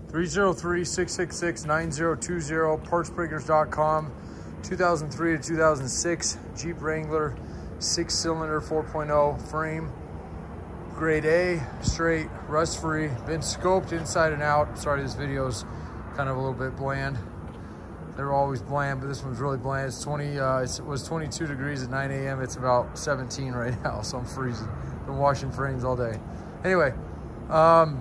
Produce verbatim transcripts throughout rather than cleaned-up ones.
three oh three, six six six, nine oh two oh, parts breakers dot com. two thousand three to two thousand six Jeep Wrangler, six cylinder, four point oh frame. Grade A, straight, rust free, been scoped inside and out. Sorry, this video's kind of a little bit bland. They're always bland, but this one's really bland. It's twenty, uh, it was twenty-two degrees at nine A M It's about seventeen right now, so I'm freezing. Been washing frames all day. Anyway, um,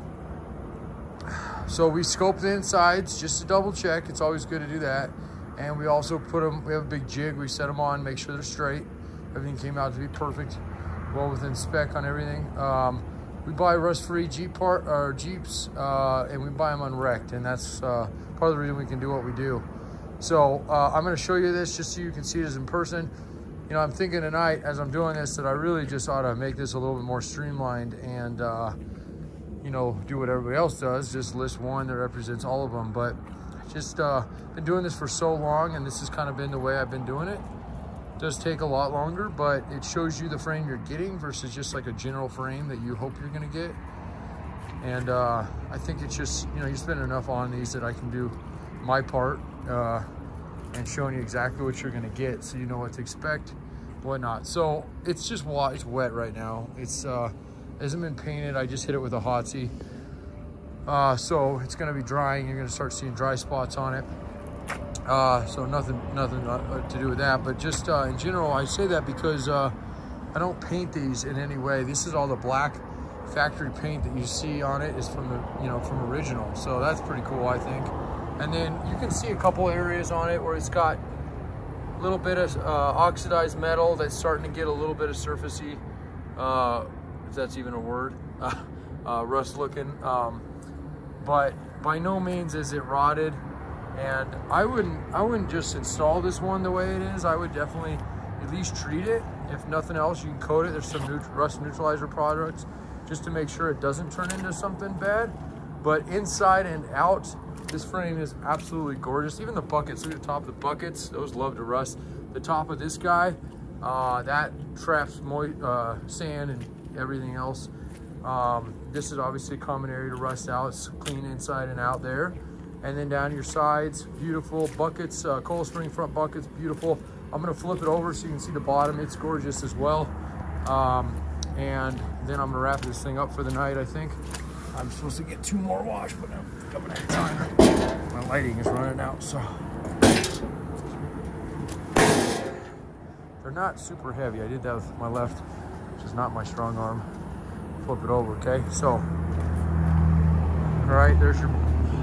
so we scoped the insides just to double check. It's always good to do that. And we also put them, we have a big jig. We set them on, make sure they're straight. Everything came out to be perfect. Well within spec on everything. Um, we buy rust-free Jeep part or Jeeps, uh, and we buy them unwrecked, and that's uh, part of the reason we can do what we do. So uh, I'm going to show you this just so you can see this in person. You know, I'm thinking tonight as I'm doing this that I really just ought to make this a little bit more streamlined and uh, you know, do what everybody else does, just list one that represents all of them. But just uh, been doing this for so long, and this has kind of been the way I've been doing it. Does take a lot longer, but it shows you the frame you're getting versus just like a general frame that you hope you're gonna get. And uh, I think it's just, you know, you spend enough on these that I can do my part uh, and showing you exactly what you're gonna get so you know what to expect, whatnot. So it's just wet, it's wet right now. It's uh, hasn't been painted, I just hit it with a Hotsy. Uh, so it's gonna be drying, you're gonna start seeing dry spots on it. Uh, so nothing, nothing uh, to do with that, but just uh, in general, I say that because uh, I don't paint these in any way. This is all the black factory paint that you see on it is from the, you know, from original. So that's pretty cool, I think. And then you can see a couple areas on it where it's got a little bit of uh, oxidized metal that's starting to get a little bit of surfacey, uh, if that's even a word, uh, uh, rust looking. Um, but by no means is it rotted. And I wouldn't, I wouldn't just install this one the way it is. I would definitely at least treat it. If nothing else, you can coat it. There's some neut rust neutralizer products just to make sure it doesn't turn into something bad. But inside and out, this frame is absolutely gorgeous. Even the buckets, look at the top of the buckets. Those love to rust. The top of this guy, uh, that traps moist, uh, sand and everything else. Um, this is obviously a common area to rust out. It's clean inside and out there. And then down your sides, beautiful buckets, uh, Cold Spring front buckets, beautiful. I'm gonna flip it over so you can see the bottom. It's gorgeous as well. Um, and then I'm gonna wrap this thing up for the night, I think. I'm supposed to get two more wash, but I'm coming out of time. My lighting is running out, so. They're not super heavy. I did that with my left, which is not my strong arm. Flip it over, okay? So, all right, there's your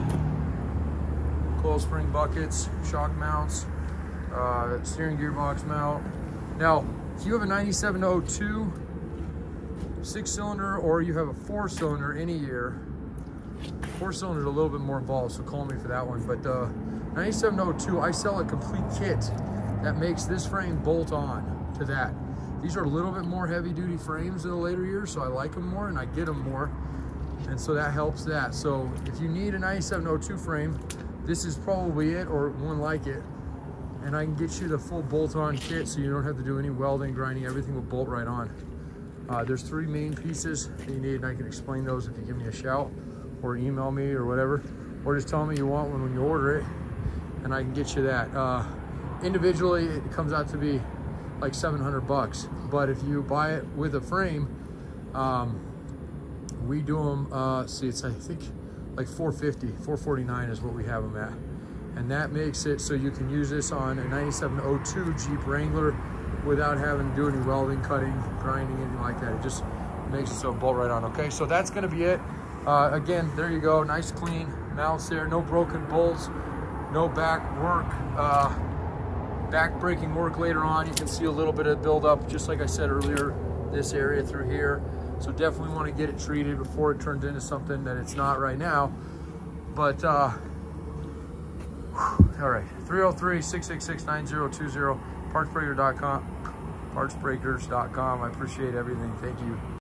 Coil Spring buckets, shock mounts, uh, steering gearbox mount. Now, if you have a ninety-seven oh two six cylinder or you have a four cylinder any year, four cylinder is a little bit more involved, so call me for that one. But uh, ninety-seven oh two, I sell a complete kit that makes this frame bolt on to that. These are a little bit more heavy duty frames in the later years, so I like them more and I get them more. And so that helps that. So if you need a ninety-seven oh two frame, this is probably it, or one like it. And I can get you the full bolt-on kit so you don't have to do any welding, grinding, everything will bolt right on. Uh, there's three main pieces that you need, and I can explain those if you give me a shout, or email me or whatever, or just tell me you want one when you order it, and I can get you that. Uh, individually, it comes out to be like seven hundred bucks, but if you buy it with a frame, um, we do them, uh, see, it's, I think, like four fifty, four forty-nine is what we have them at. And that makes it so you can use this on a ninety-seven oh two Jeep Wrangler without having to do any welding, cutting, grinding, anything like that. It just makes it so it bolt right on, okay? So that's gonna be it. Uh, again, there you go, nice clean mounts there, no broken bolts, no back work, uh, back breaking work later on. You can see a little bit of buildup, just like I said earlier, this area through here. So definitely want to get it treated before it turns into something that it's not right now. But, uh, all right, three oh three, six six six, nine oh two oh, parts breaker dot com, parts breakers dot com. I appreciate everything. Thank you.